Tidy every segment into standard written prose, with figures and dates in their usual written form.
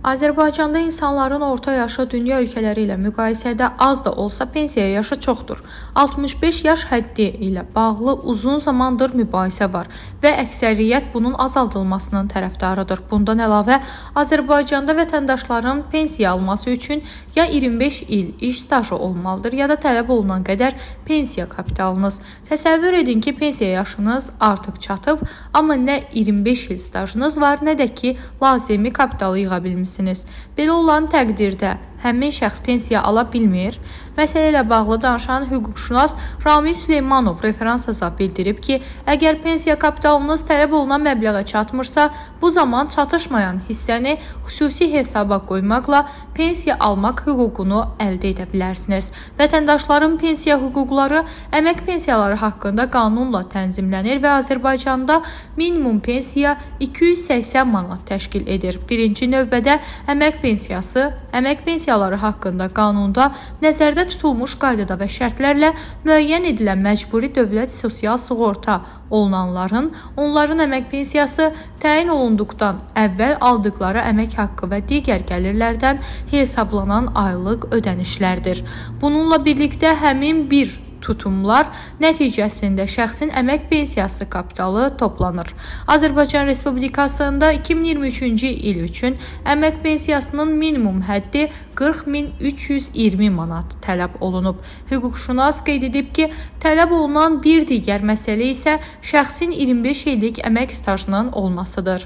Azərbaycanda insanların orta yaşı dünya ölkələri ilə müqayisədə az da olsa pensiya yaşı çoxdur. 65 yaş həddi ilə bağlı uzun zamandır mübahisə var və əksəriyyət bunun azaldılmasının tərəfdarıdır. Bundan əlavə, Azərbaycanda vətəndaşların pensiya alması üçün ya 25 il iş stajı olmalıdır, ya da tələb olunan qədər pensiya kapitalınız. Təsəvvür edin ki, pensiya yaşınız artıq çatıb, amma nə 25 il stajınız var, nə də ki, lazımi kapitalı yığa bilmişsiniz. Belə olan təqdirdə həmin şəxs pensiya ala bilmir. Məsələ ilə bağlı danışan hüquqşünas Ramil Süleymanov referansa bildirib ki, əgər pensiya kapitalınız tələb olunan məbləğə çatmırsa, bu zaman çatışmayan hissəni xüsusi hesaba qoymaqla pensiya almaq hüququnu əldə edə bilərsiniz. Vətəndaşların pensiya hüquqları əmək pensiyaları haqqında qanunla tənzimlənir və Azərbaycanda minimum pensiya 280 manat təşkil edir. Birinci növbədə əmək pensiyaları haqqında qanunda nəzərdə tutulmuş qaydada və şərtlərlə müəyyən edilən məcburi dövlət sosial sığorta olunanların, onların əmək pensiyası təyin olunduqdan əvvəl aldıqları əmək haqqı və digər gəlirlərdən hesablanan aylıq ödənişlərdir. Bununla birlikdə həmin bir tutumlar nəticəsində şəxsin əmək pensiyası kapitalı toplanır. Azərbaycan Respublikasında 2023-cü il üçün əmək pensiyasının minimum həddi 40.320 manat tələb olunub. Hüquqşünas qeyd edib ki, tələb olunan bir digər məsələ isə şəxsin 25 illik əmək stajının olmasıdır.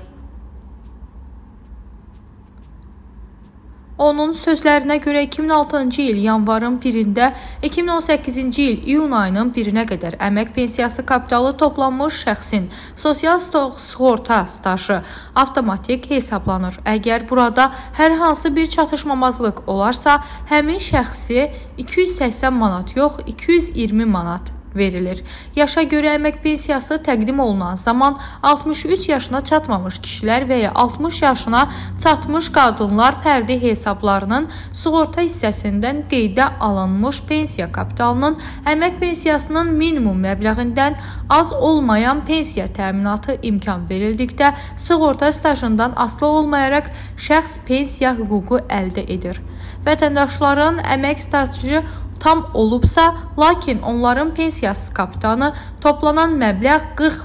Onun sözlərinə görə 2006-cı il yanvarın 1-də 2018-ci il iyun ayının 1-nə qədər əmək pensiyası kapitalı toplanmış şəxsin sosial sığorta stajı avtomatik hesablanır. Əgər burada hər hansı bir çatışmamazlıq olarsa, həmin şəxsi 280 manat yox, 220 manat verilir. Yaşa görə əmək pensiyası təqdim olunan zaman 63 yaşına çatmamış kişilər və ya 60 yaşına çatmış qadınlar fərdi hesablarının sığorta hissəsindən qeydə alınmış pensiya kapitalının əmək pensiyasının minimum məbləğindən az olmayan pensiya təminatı imkan verildikdə sığorta stajından asılı olmayaraq şəxs pensiya hüququ əldə edir. Vətəndaşların əmək stajı tam olubsa, lakin onların pensiyası kapitanı toplanan məbləğ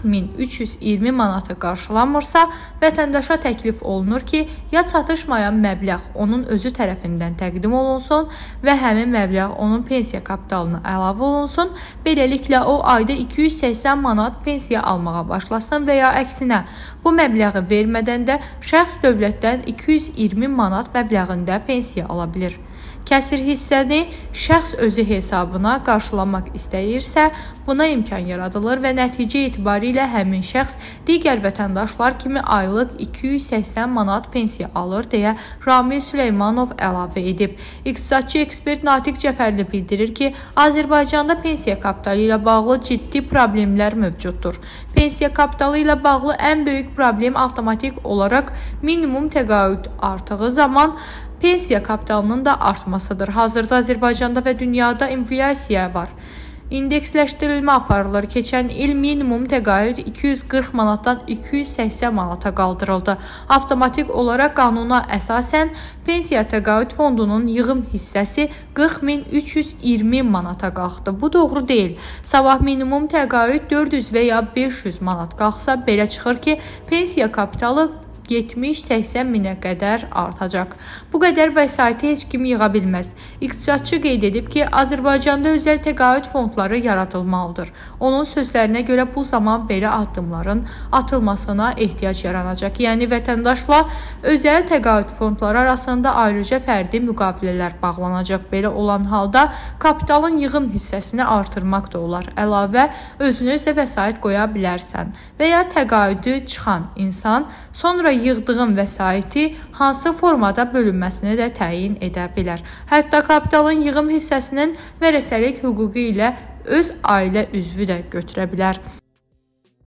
40.320 manatı qarşılanmırsa, vətəndaşa təklif olunur ki, ya çatışmayan məbləğ onun özü tərəfindən təqdim olunsun və həmin məbləğ onun pensiya kapitalına əlavə olunsun, beləliklə o ayda 280 manat pensiya almağa başlasın və ya əksinə, bu məbləği vermədən də şəxs dövlətdən 220 manat məbləğində pensiya ala bilir. Kəsir hissəni şəxs özü hesabına qarşılamaq istəyirsə, buna imkan yaradılır və nəticə etibarilə həmin şəxs digər vətəndaşlar kimi aylıq 280 manat pensiya alır, deyə Ramil Süleymanov əlavə edib. İqtisadçı ekspert Natiq Cəfərli bildirir ki, Azərbaycanda pensiya kapitalı ilə bağlı ciddi problemlər mövcuddur. Pensiya kapitalı ilə bağlı ən böyük problem avtomatik olaraq minimum təqaüd artığı zaman pensiya kapitalının da artmasıdır. Hazırda Azərbaycanda və dünyada inflyasiya var. İndeksləşdirilmə aparılır. Keçən il minimum təqaüd 240 manatdan 280 manata qaldırıldı. Avtomatik olaraq qanuna əsasən pensiya təqaüd fondunun yığım hissəsi 40.320 manata qalxdı. Bu doğru deyil. Sabah minimum təqaüd 400 və ya 500 manat qalxsa, belə çıxır ki, pensiya kapitalı 70-80 minə qədər artacaq. Bu qədər vəsaiti heç kim yığa bilməz. İqtisadçı qeyd edib ki, Azərbaycanda özəl təqaüd fondları yaradılmalıdır. Onun sözlərinə görə bu zaman belə addımların atılmasına ehtiyac yaranacaq. Yəni, vətəndaşla özəl təqaüd fondları arasında ayrıca fərdi müqavilələr bağlanacaq. Belə olan halda kapitalın yığım hissəsini artırmaq da olar. Əlavə, özünüz də vəsait qoya bilərsən və ya təqaüdü çıxan insan sonra yığdığın vəsaiti hansı formada bölünməsini də təyin edə bilər. Hətta kapitalın yığım hissəsinin vərəsəlik hüququ ilə öz ailə üzvü də götürə bilər.